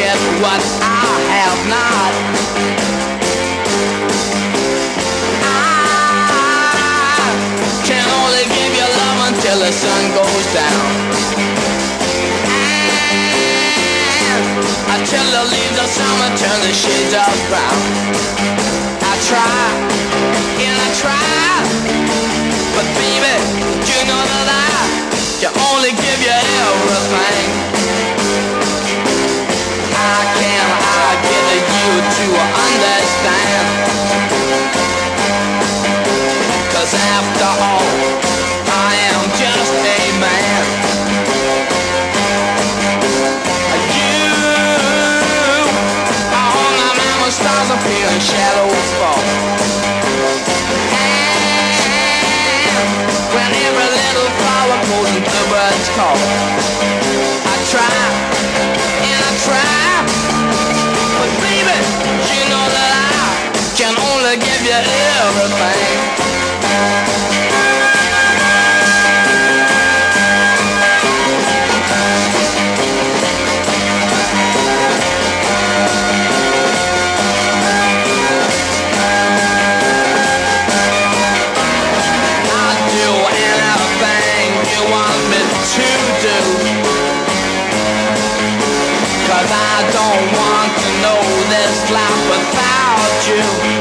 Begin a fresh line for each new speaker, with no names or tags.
get what I have not. I can only give you love until the sun goes down, and until the leaves of summer turn the shades of brown. I try and I try, but baby, you know that I can only give you everything. I can't get you to understand, 'cause after all, I am just a man. You are on the mountain, stars appear and shadows fall, and when every little flower goes and the birds call, I try and I try, but baby, you know that I can only give you everything. I'll do anything you want me to do, 'cause I don't want to know this life without you.